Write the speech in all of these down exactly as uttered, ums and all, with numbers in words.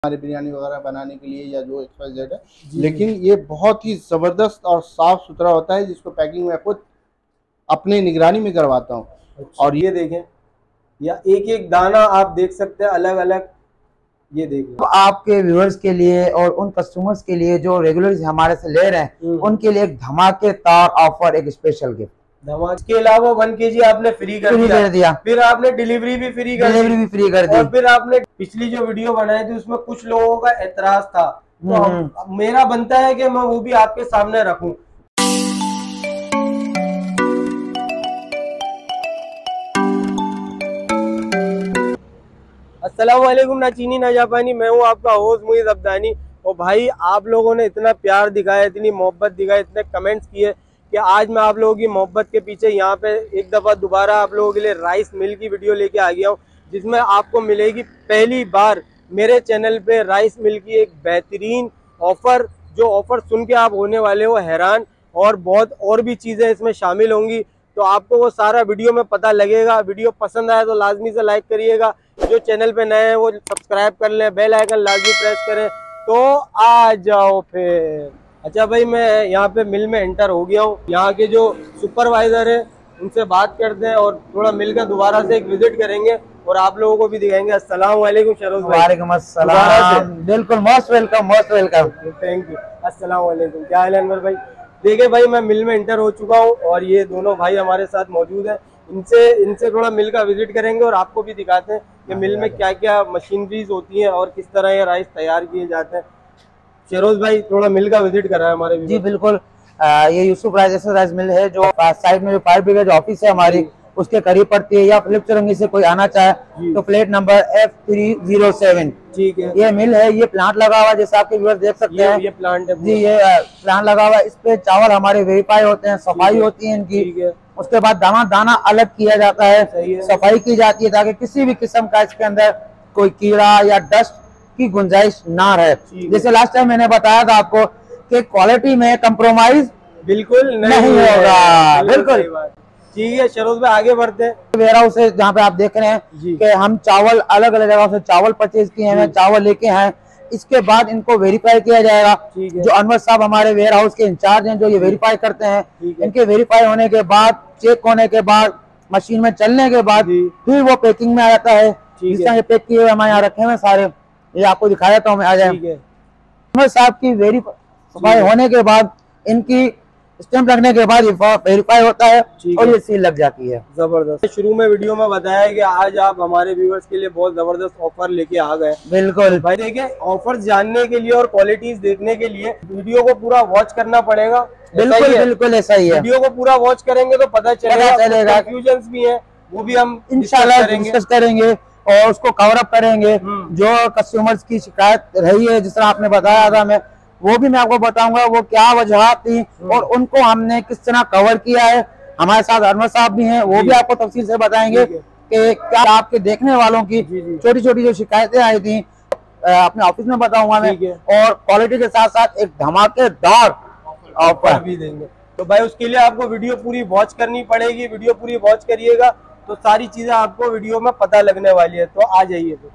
हमारे बिरयानी वगैरह बनाने के लिए या जो एक्स वाई जेड है, लेकिन ये बहुत ही ज़बरदस्त और साफ़ सुथरा होता है, जिसको पैकिंग मैं खुद अपने निगरानी में करवाता हूँ। अच्छा। और ये देखें, या एक एक दाना आप देख सकते हैं अलग अलग। ये देखें, तो आपके व्यूअर्स के लिए और उन कस्टमर्स के लिए जो रेगुलर हमारे से ले रहे हैं उनके लिए एक धमाकेदार ऑफर, एक स्पेशल गिफ्ट। धमाके के अलावा वन के जी आपने फ्री कर फ्री दिया, कर दिया, फिर आपने डिलीवरी भी फ्री कर डिलीवरी भी फ्री कर दी, और फिर आपने पिछली जो वीडियो बनाई थी उसमें कुछ लोगों का एतराज था, तो हम, मेरा बनता है कि मैं वो भी आपके सामने रखूं। अस्सलाम वालेकुम, ना चीनी ना जापानी, मैं हूँ आपका होस्ट मुईज़ अब्दानी। और भाई आप लोगों ने इतना प्यार दिखाया, इतनी मोहब्बत दिखाई, इतने कमेंट्स किए कि आज मैं आप लोगों की मोहब्बत के पीछे यहाँ पे एक दफ़ा दोबारा आप लोगों के लिए राइस मिल की वीडियो लेके आ गया हूँ, जिसमें आपको मिलेगी पहली बार मेरे चैनल पे राइस मिल की एक बेहतरीन ऑफ़र। जो ऑफ़र सुन के आप होने वाले हो हैरान, और बहुत और भी चीज़ें इसमें शामिल होंगी, तो आपको वो सारा वीडियो में पता लगेगा। वीडियो पसंद आया तो लाजमी से लाइक करिएगा, जो चैनल पे नए हैं वो सब्सक्राइब कर लें, बेल आइकन लाजमी प्रेस करें। तो आ जाओ फिर। अच्छा भाई, मैं यहाँ पे मिल में एंटर हो गया हूँ, यहाँ के जो सुपरवाइजर है उनसे बात करते हैं और थोड़ा मिल कर दोबारा से एक विजिट करेंगे और आप लोगों को भी दिखाएंगे। अस्सलाम वालेकुम शरोज भाई। वालेकुम अस्सलाम, बिल्कुल most welcome, most welcome, thank you. अस्सलाम वालेकुम, क्या हाल है अनवर भाई? देखिए भाई, मैं मिल में एंटर हो चुका हूँ और ये दोनों भाई हमारे साथ मौजूद हैं। इनसे इनसे थोड़ा मिल का विजिट करेंगे और आपको भी दिखाते हैं कि मिल में क्या क्या मशीनरीज होती हैं और किस तरह ये राइस तैयार किए जाते हैं। शेरोज भाई थोड़ा मिल का विजिट करा है हमारे। जी बिल्कुल, आ, ये यूसुफ राइस राइस मिल है जो साइड में जो फायर ब्रिगेड ऑफिस है हमारी उसके करीब पड़ती है। या फिलिप चुरंगी से कोई आना चाहे तो flat number F three zero seven, ठीक है, ये मिल है। ये प्लांट लगा हुआ है, जैसे आपके व्यूअर्स देख सकते हैं, ये प्लांट है जी, ये प्लांट लगा हुआ है। इस पे चावल हमारे वेरीफाई होते हैं, सफाई होती है इनकी, उसके बाद दाना दाना अलग किया जाता है, सफाई की जाती है ताकि किसी भी किस्म का इसके अंदर कोई कीड़ा या डस्ट की गुंजाइश ना रहे। जैसे लास्ट टाइम मैंने बताया था आपको कि क्वालिटी में कंप्रोमाइज बिल्कुल नहीं, नहीं होगा, बिल्कुल। ठीक है शरोज भाई, आगे बढ़ते हैं। वेयर हाउस है जहाँ पे आप देख रहे हैं कि हम चावल अलग अलग जगह से चावल परचेज किए हैं, चावल लेके हैं। इसके बाद इनको वेरीफाई किया जाएगा। जो अनवर साहब हमारे वेयर हाउस के इंचार्ज हैं जो ये वेरीफाई करते हैं, इनके वेरीफाई होने के बाद, चेक होने के बाद, मशीन में चलने के बाद फिर वो पैकिंग में आ जाता है। जिस तरह ये पैक किए हुए हमारे यहाँ रखे हुए सारे, ये आपको दिखा देता हूँ मैं, आ जाए। अनवर साहब की वेरीफाई होने के बाद, इनकी स्टैंप लगने के बाद वेरीफाई होता है और ये सील लग जाती है। जबरदस्त। शुरू में वीडियो में बताया कि आज आप हमारे व्यूअर्स के लिए बहुत जबरदस्त ऑफर लेके आ गए। बिल्कुल भाई, देखिए ऑफर जानने के लिए और क्वालिटीज देखने के लिए वीडियो को पूरा वॉच करना पड़ेगा। बिल्कुल बिल्कुल ऐसा ही है। वीडियो को पूरा वॉच करेंगे तो पता चलेगा, चलेगा। कंफ्यूजन्स भी है, वो भी हम इंशाल्लाह डिस्कस करेंगे और उसको कवर अप करेंगे। जो कस्टमर्स की शिकायत रही है, जिस तरह आपने बताया था, मैं वो भी मैं आपको बताऊंगा वो क्या वजह थी और उनको हमने किस तरह कवर किया है। हमारे साथ अनवर साहब भी हैं, वो भी आपको तफसील से बताएंगे कि क्या आपके देखने वालों की छोटी छोटी जो शिकायतें आई थी अपने ऑफिस में बताऊंगा मैं, और क्वालिटी के साथ साथ एक धमाकेदार ऑफर भी देंगे। तो भाई उसके लिए आपको वीडियो पूरी वॉच करनी पड़ेगी। वीडियो पूरी वॉच करिएगा तो सारी चीजें आपको वीडियो में पता लगने वाली है। तो आ जाइए। तो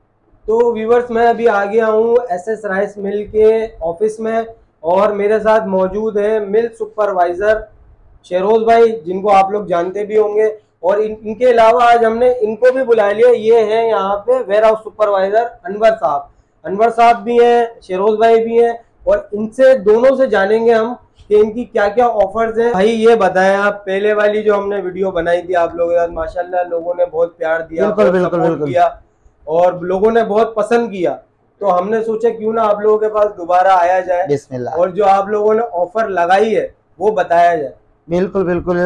तो व्यूवर्स, मैं अभी आ गया हूँ एस एस राइस मिल के ऑफिस में और मेरे साथ मौजूद है मिल सुपरवाइजर शेरोज भाई, जिनको आप लोग जानते भी होंगे। और इन, इनके अलावा आज हमने इनको भी बुला लिया। ये है यहाँ पे वेयर हाउस सुपरवाइजर अनवर साहब। अनवर साहब भी हैं, शेरोज भाई भी हैं, और इनसे दोनों से जानेंगे हम कि इनकी क्या क्या ऑफर्स हैं। भाई ये बताएं आप, पहले वाली जो हमने वीडियो बनाई थी आप लोगों के साथ, माशाल्लाह लोगों ने बहुत प्यार दिया, बिल्कुल बिल्कुल बिल्कुल किया और लोगों ने बहुत पसंद किया, तो हमने सोचा क्यों ना आप लोगों के पास दोबारा आया जाए बिस्मिल्लाह, और जो आप लोगों ने ऑफर लगाई है वो बताया जाए। बिल्कुल बिल्कुल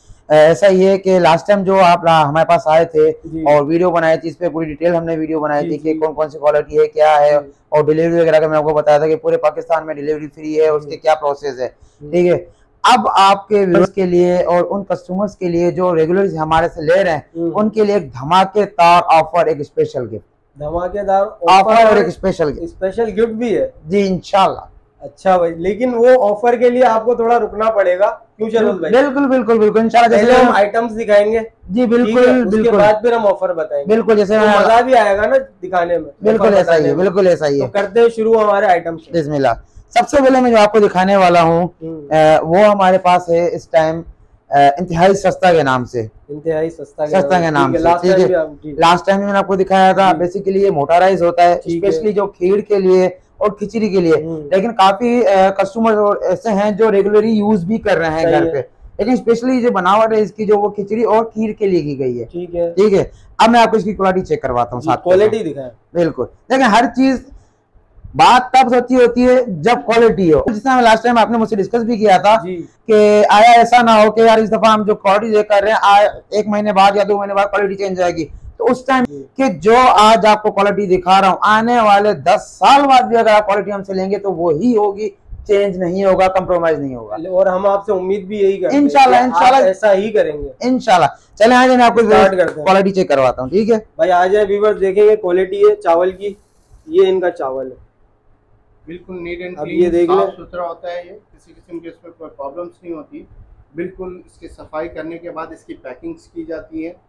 ऐसा ही है कि लास्ट टाइम जो आप हमारे पास आए थे और वीडियो बनाई थी, इस पे पूरी डिटेल हमने वीडियो बनाई थी कि कौन कौन सी क्वालिटी है, क्या है, और डिलीवरी वगैरह का मैं आपको बताया था कि पूरे पाकिस्तान में डिलीवरी फ्री है, उसके क्या प्रोसेस है। ठीक है, अब आपके व्यूअर्स के लिए और उन कस्टमर्स के लिए जो रेगुलर हमारे से ले रहे हैं उनके लिए एक धमाकेदार ऑफर, एक स्पेशल गिफ्ट, धमाकेदार ऑफर और एक स्पेशल गिफ्ट, स्पेशल गिफ्ट भी है जी इंशाल्लाह। अच्छा भाई, लेकिन वो ऑफर के लिए आपको थोड़ा रुकना पड़ेगा क्यों शरद भाई? बिल्कुल बिल्कुल बिल्कुल इंशाल्लाह। पहले हम आइटम्स दिखाएंगे जी बिल्कुल बिल्कुल, उसके बाद फिर हम ऑफर बताएंगे। बिल्कुल, जैसे तो मजा भी आएगा ना दिखाने में। बिल्कुल ऐसा ही है, बिल्कुल ऐसा ही है। तो करते हैं शुरू हमारे आइटम से। बिस्मिल्लाह। सबसे पहले मैं जो आपको दिखाने वाला हूँ वो हमारे पास है इस टाइम इंतहाई सस्ता के नाम से। इंतहाई सस्ता सस्ता के नाम से, ठीक है। लास्ट टाइम मैंने आपको दिखाया था। बेसिकली ये मोटा राइस होता है, स्पेशली जो खीर के लिए और खिचड़ी के लिए। लेकिन काफी कस्टमर ऐसे हैं जो रेगुलरली यूज भी कर रहे हैं घर पे, लेकिन स्पेशली जो बनावट है इसकी जो वो खिचड़ी और खीर के लिए की गई है। ठीक है, ठीक है। अब मैं आपको इसकी क्वालिटी चेक करवाता हूँ, साथ क्वालिटी दिखाएं। बिल्कुल, देखिए हर चीज बात तब सच्ची होती है जब क्वालिटी हो। जिस तरह लास्ट टाइम आपने मुझसे डिस्कस भी किया था कि आया ऐसा ना हो कि यार इस दफा हम जो क्वालिटी चेक कर रहे हैं एक महीने बाद या दो महीने बाद क्वालिटी चेंज आएगी। तो उस टाइम कि जो आज आपको क्वालिटी दिखा रहा हूँ आने वाले दस साल बाद भी अगर आप क्वालिटी हमसे लेंगे तो वो ही होगी, चेंज नहीं होगा, कंप्रोमाइज नहीं होगा। और हम आपसे उम्मीद भी यही करते हैं इंशाल्लाह इंशाल्लाह ऐसा ही करेंगे इंशाल्लाह। चले आज मैं आपको क्वालिटी चेक करवाता हूँ, ठीक है भाई। आ जाए व्यूअर्स, देखेंगे क्वालिटी है चावल की। ये इनका चावल है, बिल्कुल नीट एंड क्लीन, साफ सुथरा होता है। ये किसी किस्म के इसमें कोई प्रॉब्लम्स नहीं होती। बिल्कुल इसकी सफाई करने के बाद इसकी पैकिंग्स की जाती है,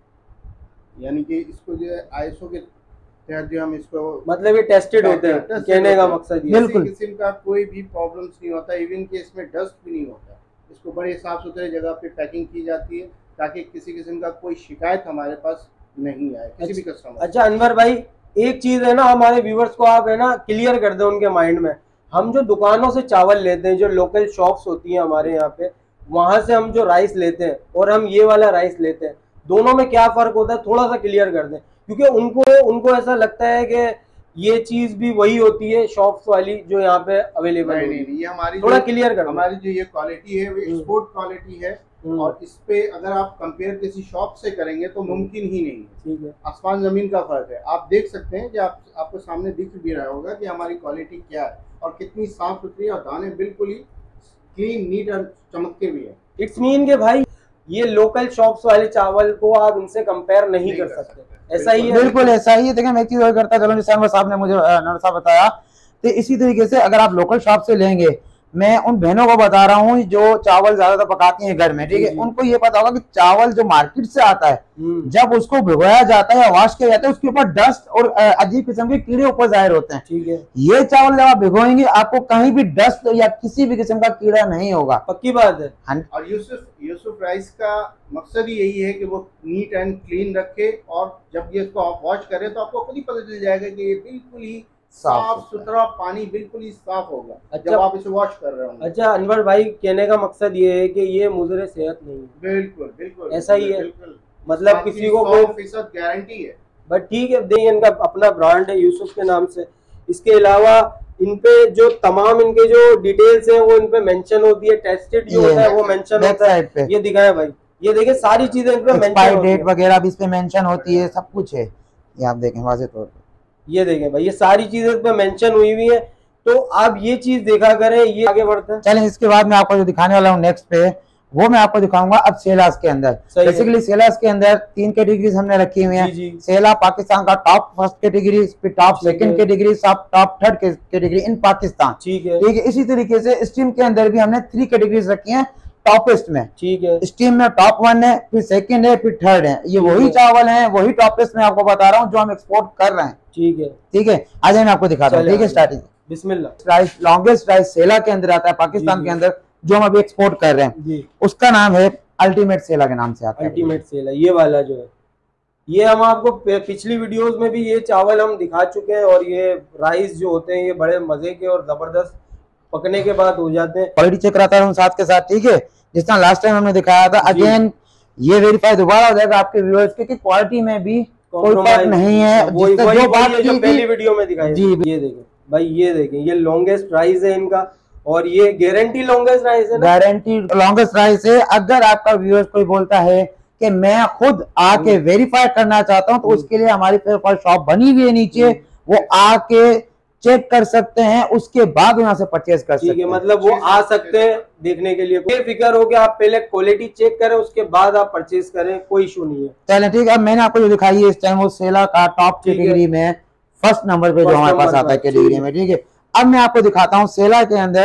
यानी कि इसको जो आईएसओ के तहत जो हम इसको मतलब ये टेस्टेड होते हैं, कहने का मकसद ये। बिल्कुल किसी किस्म का कोई भी प्रॉब्लम्स नहीं होता। इवन कि इसमें डस्ट भी नहीं होता। इसको बड़े साफ सुथरे जगह पे पैकिंग की जाती है ताकि किसी किस्म का कोई शिकायत हमारे पास नहीं आए किसी भी कस्टमर। अच्छा अनवर भाई, एक चीज है ना, हमारे व्यूवर्स को आप है ना क्लियर कर दे उनके माइंड में। हम जो दुकानों से चावल लेते हैं, जो लोकल शॉप्स होती हैं हमारे यहाँ पे, वहां से हम जो राइस लेते हैं और हम ये वाला राइस लेते हैं, दोनों में क्या फर्क होता है थोड़ा सा क्लियर कर दें, क्योंकि उनको उनको ऐसा लगता है कि ये चीज भी वही होती है शॉप्स वाली जो यहाँ पे अवेलेबल है। नहीं, ये हमारी थोड़ा क्लियर कर। हमारी जो ये क्वालिटी है वो एक्सपोर्ट क्वालिटी है और इस पे अगर आप कंपेयर किसी शॉप से करेंगे तो मुमकिन ही नहीं है। ठीक है, आसमान जमीन का फर्क है। आप देख सकते हैं कि आप आपको सामने दिख भी रहा होगा कि हमारी क्वालिटी क्या है और कितनी साफ सुथरी और दाने बिल्कुल ही क्लीन नीट और चमकते भी है। इट्स मीन के भाई ये लोकल शॉप्स वाले चावल को आप इनसे कंपेयर नहीं, नहीं कर, कर सकते, सकते। ऐसा ही है, बिल्कुल ऐसा ही है। देखिए मैं एक चीज और करता चलो, जैसे अनवर साहब ने मुझे अनवर साहब बताया, तो इसी तरीके से अगर आप लोकल शॉप से लेंगे, मैं उन बहनों को बता रहा हूँ जो चावल ज्यादातर पकाती हैं घर में, ठीक है, उनको ये पता होगा कि चावल जो मार्केट से आता है जब उसको भिगोया जाता है या वॉश किया जाता है उसके ऊपर डस्ट और अजीब किस्म के कीड़े ऊपर जाहिर होते हैं। ठीक है, ये चावल जब आप भिगोएंगे आपको कहीं भी डस्ट या किसी भी किस्म का कीड़ा नहीं होगा। पक्की बात है। और यूसुफ यूसुफ राइस का मकसद ही यही है कि वो नीट एंड क्लीन रखे और जब ये इसको आप वॉश करें तो आपको खुद ही पता चल जाएगा कि ये बिल्कुल ही साफ सुथरा पानी बिल्कुल ही साफ होगा। अच्छा, जब आप इसे वॉश कर रहे हो। अच्छा अनवर भाई, कहने का मकसद ये है कि ये मुजरे सेहत नहीं है। बिल्कुल बिल्कुल ऐसा ही है, मतलब किसी को कोई फीसद गारंटी है। बट ठीक है, देखिए इनका अपना ब्रांड है यूसुफ के नाम से। इसके अलावा इनपे जो तमाम इनके जो डिटेल्स हैं वो इनपे मेंशन होती है, टेस्टेड जो होता है वो मेंशन होता है। ये दिखाया भाई, ये देखिए सारी चीजें इनपे मेंशन, डेट वगैरह भी इस पे मेंशन होती है, सब कुछ है। ये आप देखें वाज़ेह तौर पे, ये देखें भाई, ये सारी चीजें इस पे मेंशन हुई हुई है। तो आप ये चीज देखा करें, ये आगे बढ़ता है। चलें, इसके बाद मैं आपको जो दिखाने वाला हूँ नेक्स्ट पे, वो मैं आपको दिखाऊंगा अब सेलास के अंदर। बेसिकली सेलास के अंदर तीन कैटेगरीज हमने रखी हुई हैं। सेला पाकिस्तान का top first category, top second category, सब top third category in Pakistan. ठीक है, ठीक है। इसी तरीके से स्टीम के अंदर भी हमने थ्री कैटेगरीज रखी हैं टॉपेस्ट में। ठीक है, स्टीम में टॉप वन है, फिर सेकंड है, फिर थर्ड है। ये वही चावल हैं, वही टॉपेस्ट में आपको बता रहा हूँ जो हम एक्सपोर्ट कर रहे हैं। ठीक है, ठीक है। आज मैं आपको दिखाता हूँ। ठीक है, स्टार्टिंग बिस्मिल्लाह। राइस लॉन्गेस्ट राइस सेला के अंदर आता है पाकिस्तान के अंदर, जो हम अभी एक्सपोर्ट कर रहे हैं, उसका नाम है अल्टीमेट सेला के नाम से आता है। अल्टीमेट सेला ये वाला जो है, ये हम आपको पिछली वीडियोस में भी ये चावल हम दिखा चुके हैं। और ये राइस जो होते हैं ये बड़े मजे के और जबरदस्त पकने के बाद हो जाते हैं। क्वालिटी चेक कराता हूँ साथ के साथ, ठीक है, जिस तरह लास्ट टाइम हमने दिखाया था। अगेन ये वेरीफाई दोबारा हो जाएगा आपके व्यूअर्स के कि क्वालिटी में भी कोई फर्क नहीं है। वो जो बात जो पहली वीडियो में दिखाई जी, ये देखें भाई, ये देखें, ये लॉन्गेस्ट राइस है इनका और ये गारंटी लॉन्गेस्ट राइस है, गारंटी लॉन्गेस्ट राइस है। अगर आपका व्यूअर्स कोई बोलता है कि मैं खुद आके वेरीफाई करना चाहता हूं तो उसके लिए हमारी शॉप बनी हुई है नीचे, वो आके चेक कर सकते हैं, उसके बाद यहाँ से परचेज कर सकते हैं। मतलब वो आ सकते हैं देखने के लिए, बेफिक्र हो कि आप पहले क्वालिटी चेक करें उसके बाद आप परचेज करें, कोई इशू नहीं है। चलें ठीक है, अब मैंने आपको जो दिखाई है इस टाइम वो सेला का टॉप कैटेगरी में फर्स्ट नंबर पे जो हमारे पास आता है कैटेगरी में। ठीक है, अब मैं आपको दिखाता हूँ सेला के अंदर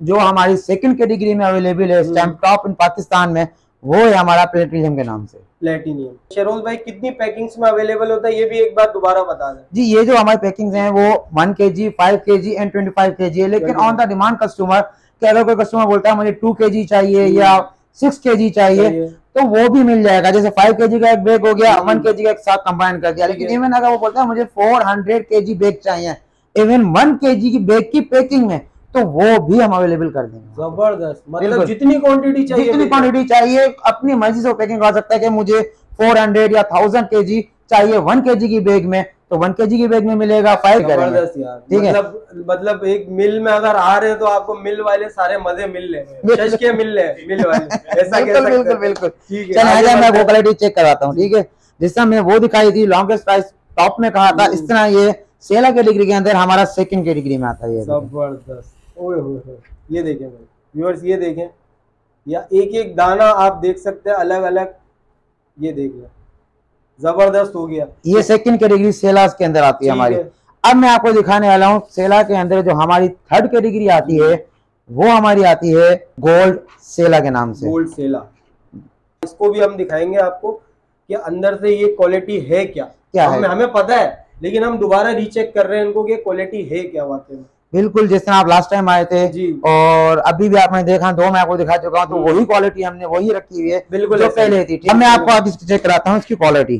जो हमारी सेकंड कैटेगरी में अवेलेबल है स्टैम्प टॉप इन पाकिस्तान में, वो है हमारा प्लेटिनियम के नाम से। प्लेटिनियम। शहरोज भाई कितनी पैकिंग्स में अवेलेबल होता है ये भी एक बार दोबारा बता दें। जी, ये जो हमारी पैकिंग्स हैं वो वन के जी, फाइव के जी एंड ट्वेंटी फाइव के जी है, लेकिन ऑन द डिमांड कस्टमर कि अगर कोई कस्टमर बोलता है मुझे टू के जी चाहिए या सिक्स के जी चाहिए तो वो भी मिल जाएगा। जैसे फाइव के जी का एक बैग हो गया, वन के जी का एक साथ कंबाइन कर दिया। लेकिन इवन अगर वो बोलता है मुझे four hundred K G bag चाहिए इवन वन के जी की बैग की पैकिंग में, तो वो भी हम अवेलेबल कर देंगे। जबरदस्त। मतलब जितनी क्वांटिटी चाहिए जितनी क्वांटिटी चाहिए अपनी मर्जी से पैकिंग कर सकता है कि मुझे फोर हंड्रेड या थाउजेंड के जी चाहिए वन के जी की बैग में, तो वन के जी की बैग में मिलेगा। फाइव करेंगे। ठीक है, मतलब मतलब एक मिल में अगर आ रहे हैं तो आपको मिल वाले सारे मजे मिल रहे हैं, के मिल रहे मिल वाले, ऐसा कह सकते हैं। बिल्कुल बिल्कुल। ठीक है, चलिए मैं वो क्वालिटी चेक कराता हूँ। ठीक है, जिस तरह मैं वो दिखाई थी लॉन्गेस्ट प्राइस टॉप में कहा था, इस तरह ये सेला कैटेगरी के अंदर हमारा सेकंड कैटेगरी में आता है। जबरदस्त। ओए होए, ये देखें व्यूअर्स, ये देखें, या एक एक दाना आप देख सकते हैं अलग अलग, ये देखिए जबरदस्त हो गया। ये सेकंड कैटेगरी सेलास के अंदर आती है हमारी। अब मैं आपको दिखाने वाला हूँ सेला के अंदर जो हमारी थर्ड कैटेगरी आती है वो हमारी आती है गोल्ड सेला के नाम से। गोल्ड सेला, इसको भी हम दिखाएंगे आपको कि अंदर से ये क्वालिटी है क्या क्या हम, है हमें पता है, लेकिन हम दोबारा रीचेक कर रहे हैं इनको कि क्वालिटी है क्या वाकई में। बिल्कुल, जिस तरह आप लास्ट टाइम आए थे और अभी भी आपने देखा, दो मैं आपको दिखा चुका हूँ, तो वही क्वालिटी हमने वही रखी हुई है बिल्कुल जो पहले थी। अब मैं आपको अब इसको चेक कराता हूँ इसकी क्वालिटी।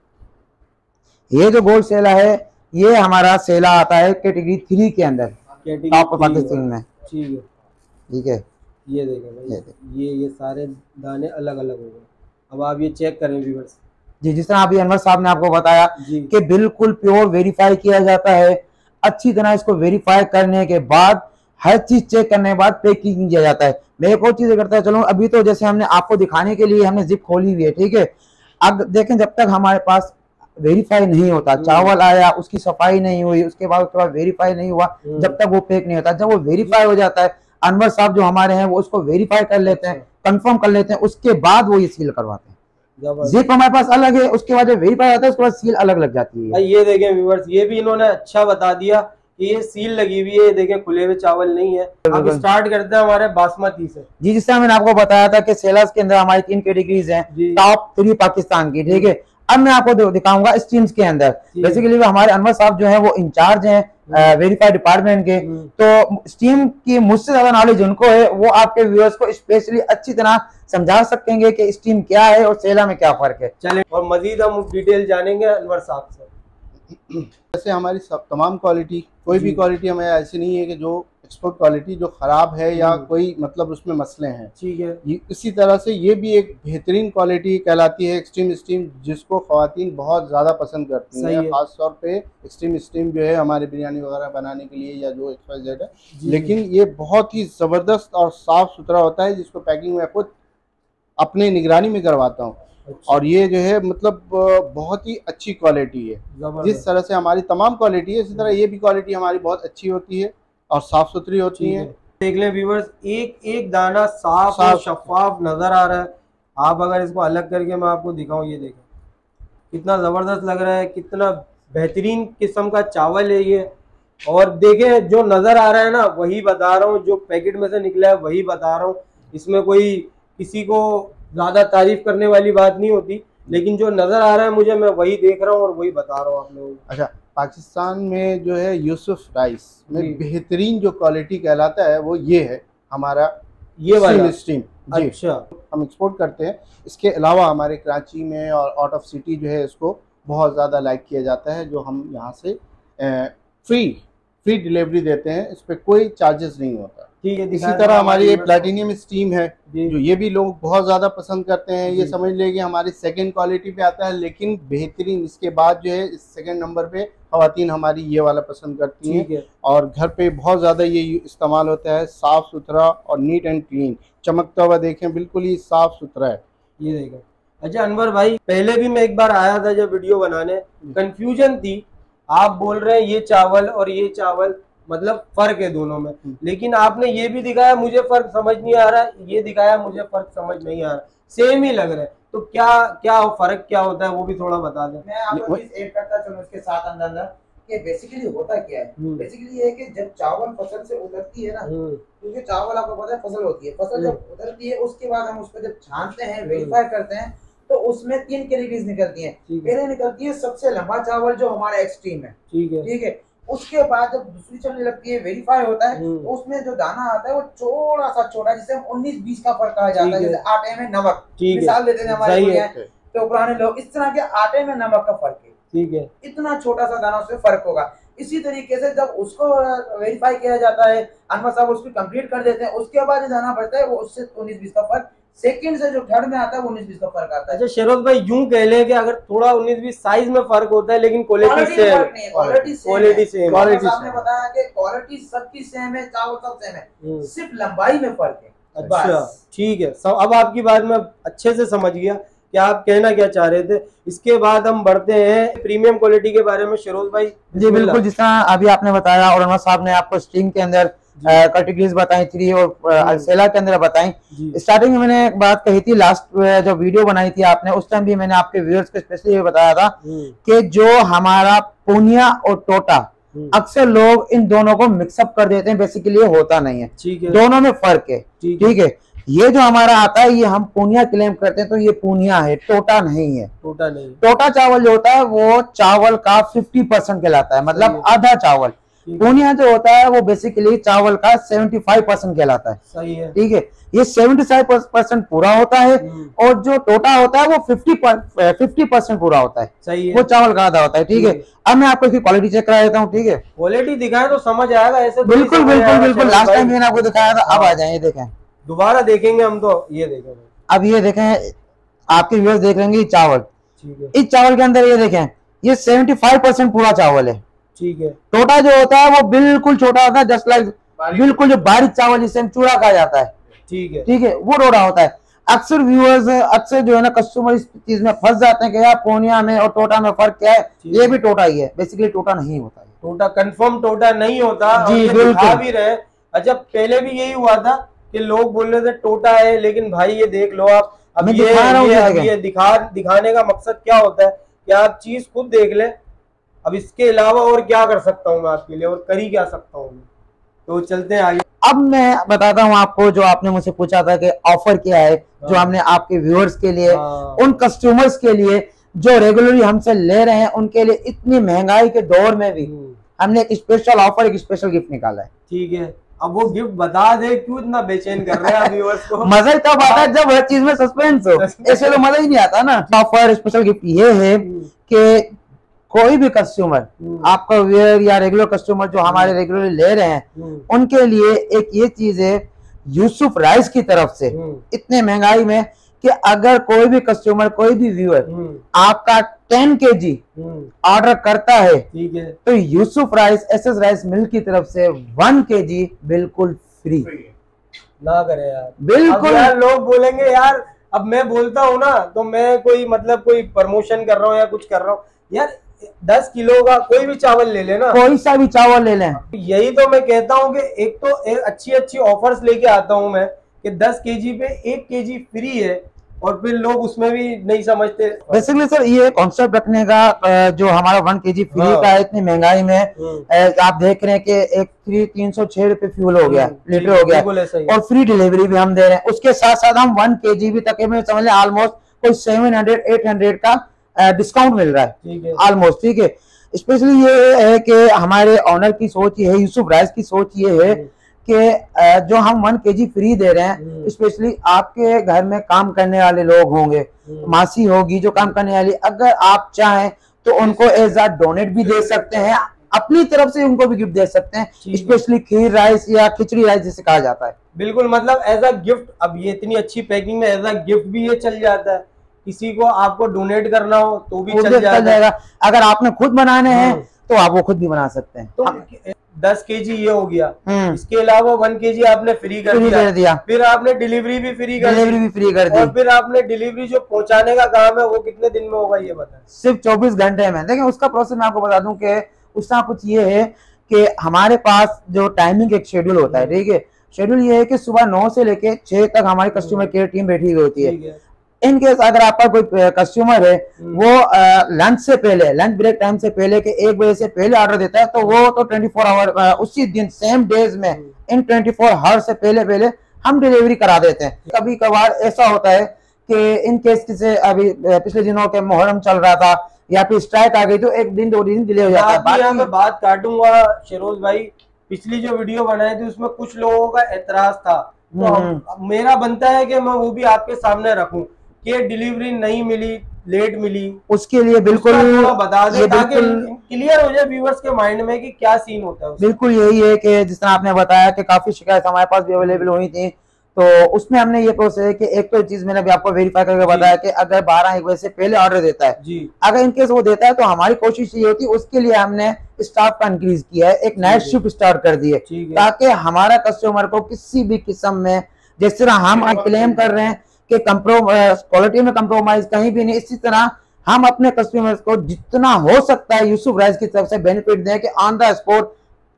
ये जो गोल्ड सेला है ये हमारा सेला आता है कैटेगरी थ्री के अंदर टॉप पाकिस्तान में। ठीक है, ठीक है, ये देखें भाई, ये ये सारे दाने अलग अलग हो गए। अब आप ये चेक करें व्यूअर्स। जी, जिस तरह अभी अनवर साहब ने आपको बताया कि बिल्कुल प्योर वेरीफाई किया जाता है, अच्छी तरह इसको वेरीफाई करने के बाद हर चीज चेक करने के बाद पैकिंग किया जाता है। मैं एक और चीज करता चलूं, अभी तो जैसे हमने आपको दिखाने के लिए हमने जिप खोली हुई है। ठीक है, अब देखें जब तक हमारे पास वेरीफाई नहीं होता, चावल आया उसकी सफाई नहीं हुई, उसके बाद उसके बाद वेरीफाई नहीं हुआ, जब तक वो पैक नहीं होता, जब वो वेरीफाई हो जाता है अनवर साहब जो हमारे हैं वो उसको वेरीफाई कर लेते हैं, कंफर्म कर लेते हैं, उसके बाद वो ये सील करवाते हैं। जिप हमारे पास अलग है, उसके बाद जब वेरीफाई होता है उसके बाद सील अलग लग जाती है। ये देखें व्यूअर्स, ये भी इन्होंने अच्छा बता दिया कि ये सील लगी हुई है, देखें खुले हुए चावल नहीं है। अब स्टार्ट करते हैं हमारे बासमती से। जी, जिस तरह मैंने आपको बताया था कि सेलर्स के अंदर हमारी तीन कैटेगरीज हैं टॉप थ्री पाकिस्तान की। ठीक है, अब मैं आपको दिखाऊंगा स्टीम्स के अंदर। बेसिकली हमारे अनवर साहब जो है वो इंचार्ज हैं वेरीफाई डिपार्टमेंट के, तो स्टीम की मुझसे ज्यादा नॉलेज उनको है, वो आपके व्यूअर्स को स्पेशली अच्छी तरह समझा सकेंगे कि स्टीम क्या है और सेला में क्या फर्क है। चलें और मजीद हम डिटेल जानेंगे अनवर साहब से। जैसे हमारी सब तमाम क्वालिटी, कोई भी क्वालिटी हमें ऐसी नहीं है कि जो एक्सपोर्ट क्वालिटी जो ख़राब है या कोई मतलब उसमें मसले हैं। ठीक है, इसी तरह से ये भी एक बेहतरीन क्वालिटी कहलाती है एक्सट्रीम स्टीम, जिसको ख़वातीन बहुत ज़्यादा पसंद करती हैं। ख़ास तौर पे एक्सट्रीम स्टीम जो है हमारे बिरयानी वगैरह बनाने के लिए या जो एक्स वाई जेड है, लेकिन ये बहुत ही ज़बरदस्त और साफ़ सुथरा होता है, जिसको पैकिंग में खुद अपने निगरानी में करवाता हूँ। अच्छा। और ये जो है मतलब बहुत ही अच्छी क्वालिटी है। जिस तरह से हमारी तमाम क्वालिटी है, इसी तरह ये भी क्वालिटी हमारी बहुत अच्छी होती है और साफ सुथरी होती है। देख लें व्यूअर्स, एक एक दाना साफ, साफ और शफाफ नजर आ रहा है। आप अगर इसको अलग करके मैं आपको दिखाऊं, ये देखें कितना जबरदस्त लग रहा है, कितना बेहतरीन किस्म का चावल है ये। और देखें जो नजर आ रहा है ना वही बता रहा हूँ, जो पैकेट में से निकला है वही बता रहा हूँ। इसमें कोई किसी को ज्यादा तारीफ करने वाली बात नहीं होती, लेकिन जो नजर आ रहा है मुझे, मैं वही देख रहा हूँ और वही बता रहा हूँ आप लोगों को। अच्छा, पाकिस्तान में जो है यूसुफ राइस में बेहतरीन जो क्वालिटी कहलाता है वो ये है हमारा ये वाला स्टीम। अच्छा, हम एक्सपोर्ट करते हैं। इसके अलावा हमारे कराची में और आउट ऑफ सिटी जो है इसको बहुत ज़्यादा लाइक किया जाता है, जो हम यहाँ से फ्री फ्री डिलीवरी देते हैं, इस पर कोई चार्जेस नहीं होता। ठीक है, इसी तरह हमारी ये प्लैटिनियम स्टीम है जो ये भी लोग बहुत ज़्यादा पसंद करते हैं। ये समझ लें कि हमारी सेकंड क्वालिटी पे आता है, लेकिन बेहतरीन इसके बाद जो है इस सेकंड नंबर पे ख़वातीन हमारी ये वाला पसंद करती हैं। और घर पे बहुत ज़्यादा ये इस्तेमाल होता है, साफ़ सुथरा और नीट एंड क्लीन, चमकता हुआ देखें, बिल्कुल ही साफ़ सुथरा है। ये देखें। अच्छा अनवर भाई, पहले भी मैं एक बार आया था जब वीडियो बनाने, कंफ्यूजन थी, आप बोल रहे हैं ये चावल और ये चावल मतलब फर्क है दोनों में, लेकिन आपने ये भी दिखाया मुझे फर्क समझ नहीं आ रहा, ये दिखाया मुझे फर्क समझ नहीं आ रहा, सेम ही लग रहा है। तो क्या क्या फर्क क्या होता है वो भी थोड़ा बता दें। मैं आपको चीज ऐड करता चलूं इसके साथ अंदर अंदर कि बेसिकली होता क्या है। बेसिकली ये है कि जब चावल फसल से उतरती है ना, क्योंकि चावल आपको पता है फसल होती है, फसल जब उतरती है उसके बाद हम उसको जब छानते हैं, वेरीफाई करते हैं, तो उसमें तीन कैटेगरीज निकलती हैं। पहले निकलती है सबसे लंबा चावल जो हमारा एक्सट्रीम है, ठीक है ठीक है। उसके बाद जब दूसरी चलने लगती है, वेरीफाई होता है, तो उसमें जो दाना आता है वो थोड़ा सा छोटा, जिसे हम उन्नीस बीस का फर्क कहा जाता है। जैसे आटे में नमक, मिसाल देते हैं हमारे तो पुराने लोग, इस तरह के आटे में नमक का फर्क है, ठीक है, इतना छोटा सा दाना उसमें फर्क होगा। इसी तरीके से जब उसको वेरीफाई किया जाता है, अनवर साहब उसको कंप्लीट कर देते हैं, उसके बाद जो दाना बढ़ता है वो उससे उन्नीस बीस का फर्क, सेकंड से जो थर्ड में आता है वो उन्नीस बीस का फर्क आता है। अच्छा शेरोज भाई, यूं कह ले कि अगर थोड़ा उन्नीस बीस साइज में फर्क होता है लेकिन क्वालिटी सेम है, क्वालिटी क्वालिटी सेम, क्वालिटी आपने बताया कि क्वालिटी सबकी सेम है, चावल सब सेम है, सिर्फ लंबाई में फर्क है। अच्छा ठीक है, सब अब आपकी बात में अच्छे से समझ गया कि आप कहना क्या चाह रहे थे। इसके बाद हम बढ़ते हैं प्रीमियम क्वालिटी के बारे में। शेरोज भाई जी बिल्कुल, जिस तरह अभी आपने बताया और अनवर साहब ने आपको स्ट्रिंग के अंदर कैटेगरीज बताई थी और अल्सेला के अंदर बताई। स्टार्टिंग में मैंने एक बात कही थी, लास्ट जो वीडियो बनाई थी आपने, उस टाइम भी मैंने आपके व्यूअर्स को स्पेशली बताया था कि जो हमारा पूनिया और टोटा, अक्सर लोग इन दोनों को मिक्सअप कर देते हैं, बेसिकली ये होता नहीं है, है। दोनों में फर्क है, ठीक है। ये जो हमारा आता है ये हम पूनिया क्लेम करते हैं, तो ये पूनिया है, टोटा नहीं है। टोटा नहीं, टोटा चावल जो होता है वो चावल का फिफ्टी परसेंट कहलाता है, मतलब आधा चावल। पूनिया जो होता है वो बेसिकली चावल का सेवेंटी फाइव परसेंट कहलाता है, सही है, ठीक है। ये सेवेंटी फाइव परसेंट पूरा होता है और जो टोटा होता है वो फिफ्टी परसेंट पूरा होता है, सही है, वो चावल का आधा होता है, ठीक है। अब मैं आपको इसकी क्वालिटी चेक करा देता हूँ, ठीक है। क्वालिटी दिखाएं तो समझ आएगा, ऐसे बिल्कुल बिल्कुल बिल्कुल, लास्ट टाइम मैंने आपको दिखाया था, अब आ जाए देखें, दोबारा देखेंगे हम तो, ये देखें अब ये देखें, आपके व्यूअर्स देख रहे हैं चावल, ठीक है। इस चावल के अंदर ये देखें, ये सेवेंटी फाइव परसेंट पूरा चावल है, ठीक है। टोटा जो होता है वो बिल्कुल छोटा होता है, जस्ट लाइक बिल्कुल जो बारीक चावल जिसे हम चूड़ा कहा जाता है, ठीक है ठीक है, वो टोटा होता है। अक्सर व्यूअर्स अक्सर जो है ना कस्टमर इस चीज में फंस जाते हैं कि यार पूनिया में और टोटा में फर्क क्या है, ये भी टोटा ही है, बेसिकली टोटा नहीं होता है, टोटा कंफर्म टोटा नहीं होता जी, बिल्कुल भी रहे। अच्छा पहले भी यही हुआ था कि लोग बोल रहे थे टोटा है, लेकिन भाई ये देख लो आप, अब ये, ये, ये दिखा दिखाने का मकसद क्या होता है कि आप चीज खुद देख ले। अब इसके अलावा और क्या कर सकता हूँ मैं आपके लिए, और कर ही क्या सकता हूँ, तो चलते हैं आगे। अब मैं बताता हूँ आपको, जो आपने मुझसे पूछा था कि ऑफर क्या है, जो हमने आपके व्यूअर्स के लिए, उन कस्टमर्स के लिए जो रेगुलरली हमसे ले रहे हैं, उनके लिए इतनी महंगाई के दौर में भी हमने एक स्पेशल ऑफर, एक स्पेशल गिफ्ट निकाला है, ठीक है। अब वो गिफ्ट बता दे, क्यों इतना बेचैन कर रहे हैं व्यूअर्स को। मजा ही तब आता है जब हर चीज में सस्पेंस हो, ऐसे तो मजा ही नहीं आता ना। ऑफर स्पेशल गिफ्ट ये है कि कोई भी कस्टमर, आपका वेयर या रेगुलर कस्टमर जो हमारे रेगुलरली ले रहे हैं, उनके लिए एक ये चीज है यूसुफ राइस की तरफ से, इतने महंगाई में, कि अगर कोई भी कस्टमर, कोई भी व्यूअर आपका टेन के जी ऑर्डर करता है, ठीक है, तो Yusuf rice S S rice mill की तरफ से वन के जी बिल्कुल फ्री। ना करे यार, बिल्कुल यार लोग बोलेंगे यार, अब मैं बोलता हूँ ना तो मैं कोई मतलब कोई प्रमोशन कर रहा हूँ या कुछ कर रहा हूँ, यार दस किलो का कोई भी चावल ले लेना, कोई सा भी चावल ले लें। यही तो मैं कहता हूँ कि एक तो एक अच्छी अच्छी ऑफर्स लेके आता हूँ मैं कि दस केजी पे एक केजी फ्री है, और फिर लोग उसमें भी नहीं समझते। बेसिकली सर ये कॉन्सेप्ट रखने का, जो हमारा वन केजी फ्री का है इतनी महंगाई में, आप देख रहे हैं कि एक फ्री तीन सौ छह रुपए फ्यूल हो गया, लीटर हो गया, और फ्री डिलीवरी भी हम दे रहे हैं। उसके साथ साथ हम वन केजी भी तक में समझ लें ऑलमोस्ट कोई सेवन हंड्रेड एट हंड्रेड का डिस्काउंट मिल रहा है ऑलमोस्ट, ठीक है। स्पेशली ये है कि हमारे ऑनर की सोच ये है, यूसुफ राइस की सोच ये है कि जो हम वन केजी फ्री दे रहे हैं, स्पेशली आपके घर में काम करने वाले लोग होंगे, मासी होगी जो काम करने वाली, अगर आप चाहें तो उनको एज आ डोनेट भी दे सकते हैं, अपनी तरफ से उनको भी गिफ्ट दे सकते हैं, स्पेशली खीर राइस या खिचड़ी राइस जिसे कहा जाता है। बिल्कुल, मतलब एज अ गिफ्ट। अब ये इतनी अच्छी पैकिंग में एज अ गिफ्ट भी ये चल जाता है, किसी को आपको डोनेट करना हो तो भी चल जाएगा। अगर आपने खुद बनाने हैं तो आप वो खुद भी बना सकते हैं। तो दस केजी ये हो गया, इसके अलावा वन केजी आपने फ्री कर दिया, कर दिया, फिर आपने डिलीवरी भी फ्री कर डिलीवरी भी फ्री कर दी, और फिर आपने डिलीवरी जो पहुंचाने का काम है वो कितने दिन में होगा ये बताएं? सिर्फ चौबीस घंटे में। देखिए उसका प्रोसेस मैं आपको बता दूं कि उसका कुछ ये है कि हमारे पास जो टाइमिंग एक शेड्यूल होता है, ठीक है। शेड्यूल ये है कि सुबह नौ से लेके छह तक हमारी कस्टमर केयर टीम बैठी हुई होती है। इन केस अगर आपका कोई कस्टमर है वो लंच से पहले, लंच ब्रेक टाइम से पहले के एक बजे से पहले ऑर्डर देता है, तो वो तो ट्वेंटी फोर आवर उसी दिन सेम डेज में इन ट्वेंटी फोर आवर से पहले पहले हम डिलीवरी करा देते हैं। कभी कभार ऐसा होता है कि इन केस से अभी पिछले दिनों के मुहर्रम चल रहा था या फिर स्ट्राइक आ गई तो एक दिन दो दिन डिले हो जाता है। यहाँ मैं बात काटूंगा शेरोज भाई, पिछली जो वीडियो बनाई थी उसमें कुछ लोगों का एतराज था, तो मेरा बनता है कि मैं वो भी आपके सामने रखूं कि डिलीवरी नहीं मिली, लेट मिली, उसके लिए बिल्कुल बता दें ताकि क्लियर हो जाए व्यूअर्स के माइंड में कि क्या सीन होता है। बिल्कुल यही है कि जिस तरह आपने बताया कि काफी शिकायत हमारे पास भी अवेलेबल हुई थी, तो उसमें हमने ये प्रोसेस है कि एक तो चीज मैंने भी आपको वेरीफाई करके बताया कि अगर बारह एक बजे से पहले ऑर्डर देता है जी, अगर इनकेस वो देता है तो हमारी कोशिश ये होती है, उसके लिए हमने स्टाफ का इंक्रीज किया है, एक नाइट शिफ्ट स्टार्ट कर दी है ताकि हमारा कस्टमर को किसी भी किस्म में, जिस तरह हम क्लेम कर रहे हैं कि क्वालिटी में कंप्रोमाइज कहीं भी नहीं, इसी तरह हम अपने कस्टमर्स को जितना हो सकता है यूसुफ राइस की तरफ से बेनिफिट दें कि on the spot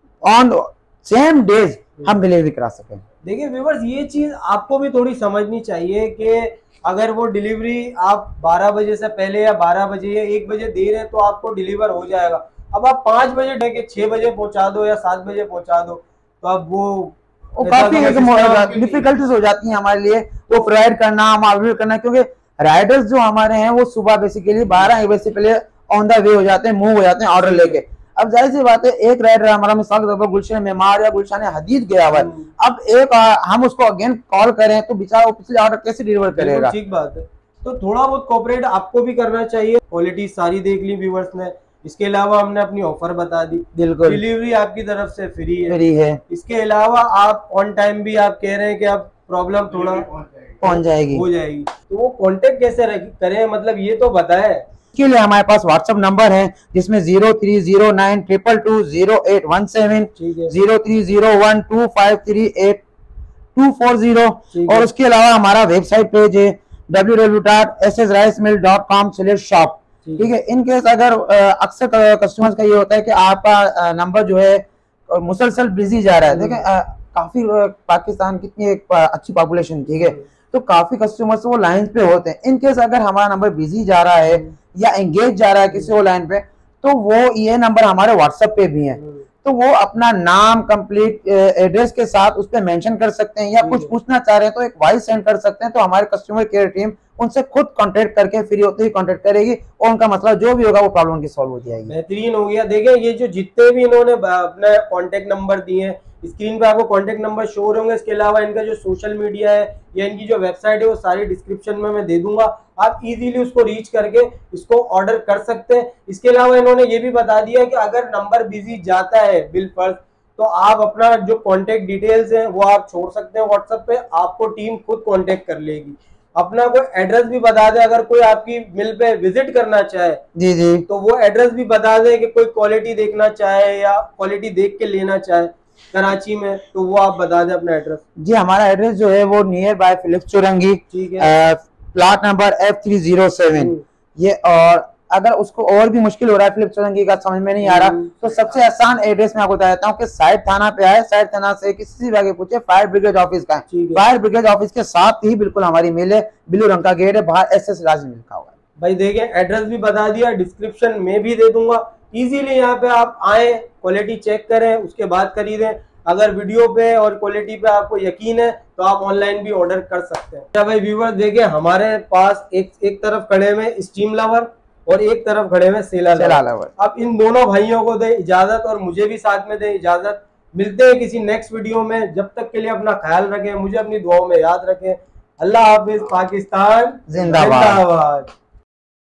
on same days हम डिलीवरी करा सकें। देखिए व्यूअर्स, ये चीज आपको भी थोड़ी समझनी चाहिए कि अगर वो डिलीवरी आप बारह बजे से पहले या बारह बजे या एक बजे दे रहे हैं तो आपको डिलीवर हो जाएगा। अब आप पाँच बजे दे के छह बजे पहुंचा दो या सात बजे पहुंचा दो तो अब वो वो काफी डिफिकल्टीज हो जाती हैं हमारे लिए वो प्रोवाइड करना, हम अवेलेबल करना, क्योंकि राइडर्स जो हमारे हैं वो सुबह बेसिकली बारह एक बजे से पहले ऑन द वे हो जाते हैं, मूव हो जाते हैं ऑर्डर लेके। अब जाहिर सी बात है एक राइडर हमारा मिसाल के तौर पर गुलशन मेमार या गुलशन हदीद गया हुआ है, अब एक आ, हम उसको अगेन कॉल करें तो बेचारा वो पिछले ऑर्डर कैसे डिलीवर करेगा। ठीक बात है, तो थोड़ा बहुत कोऑपरेट आपको भी करना चाहिए। क्वालिटी सारी देख ली व्यूअर्स ने, इसके अलावा हमने अपनी ऑफर बता दी, बिल्कुल डिलीवरी आपकी तरफ से फ्री है फ्री है इसके अलावा आप ऑन टाइम भी आप कह रहे हैं कि आप प्रॉब्लम थोड़ा पहुंच जाएगी हो जाएगी, तो वो कांटेक्ट कैसे करें, मतलब ये तो बताएं। के लिए हमारे पास व्हाट्सएप नंबर है जिसमें zero three zero nine triple two zero eight one seven, zero three zero one two five three eight two four zero, और उसके अलावा हमारा वेबसाइट पेज है W W W dot S S rice mill dot com slash shop. ठीक है, in case अगर अक्सर customers का ये होता है कि आपका नंबर जो है मुसलसल बिजी जा रहा है, देखें काफी पाकिस्तान कितनी एक अच्छी पॉपुलेशन, ठीक है, तो काफी कस्टमर्स वो लाइन पे होते हैं। इन केस अगर हमारा नंबर बिजी जा रहा है या एंगेज जा रहा है किसी और लाइन पे, तो वो ये नंबर हमारे व्हाट्सएप पे भी है, तो वो अपना नाम कंप्लीट एड्रेस के साथ उस पर मेंशन कर सकते हैं, या कुछ पूछना चाह रहे हैं तो एक वॉइस सेंड कर सकते हैं, तो हमारे कस्टमर केयर टीम उनसे खुद कांटेक्ट करके फ्री होते ही कांटेक्ट करेगी और उनका मसला जो भी होगा वो प्रॉब्लम उनकी सॉल्व हो जाएगी। बेहतरीन हो गया। देखिए ये जो जितने भी इन्होंने अपने कॉन्टेक्ट नंबर दिए हैं, स्क्रीन पे आपको कॉन्टेक्ट नंबर शो हो होंगे, इसके अलावा इनका जो सोशल मीडिया है या इनकी जो वेबसाइट है वो सारी डिस्क्रिप्शन में मैं दे दूंगा, आप इजीली उसको रीच करके इसको ऑर्डर कर सकते हैं। इसके अलावा इन्होंने ये भी बता दिया कि अगर नंबर बिजी जाता है बिल फर्ज तो आप अपना जो कॉन्टेक्ट डिटेल्स है वो आप छोड़ सकते हैं व्हाट्सएप पे, आपको टीम खुद कॉन्टेक्ट कर लेगी। अपना कोई एड्रेस भी बता दे, अगर कोई आपकी मिल पे विजिट करना चाहे जी जी तो वो एड्रेस भी बता दे कि कोई क्वालिटी देखना चाहे या क्वालिटी देख के लेना चाहे कराची में, तो वो आप बता दें अपना एड्रेस। जी हमारा एड्रेस जो है वो नियर बाय फिलिप्स चुरंगी, ठीक है, plot number F three zero seven ये। और अगर उसको और भी मुश्किल हो रहा है फिलिप्स चुरंगी का समझ में नहीं आ रहा तो सबसे आसान एड्रेस मैं आपको बता देता हूँ कि साइड थाना पे आए, साइड थाना से किसी भी आगे पूछे फायर ब्रिगेड ऑफिस का है, फायर ब्रिगेड ऑफिस के साथ ही बिल्कुल हमारी मिल है, ब्लू रंग का गेट है, बाहर एस एस राज लिखा हुआ है। भाई देखिए एड्रेस भी बता दिया, डिस्क्रिप्शन में भी दे दूंगा, इजीली यहाँ पे आप आए, क्वालिटी चेक करें, उसके बाद खरीदें। अगर वीडियो पे और क्वालिटी पे आपको यकीन है तो आप ऑनलाइन भी ऑर्डर कर सकते हैं। क्या भाई व्यूअर, देखिए हमारे पास एक एक तरफ खड़े हुए स्टीम लवर और एक तरफ खड़े हुए सेला लवर। अब इन दोनों भाइयों को दे इजाजत और मुझे भी साथ में दे इजाजत। मिलते हैं किसी नेक्स्ट वीडियो में, जब तक के लिए अपना ख्याल रखें, मुझे अपनी दुआओं में याद रखें। अल्लाह हाफिज, पाकिस्तान जिंदाबाद।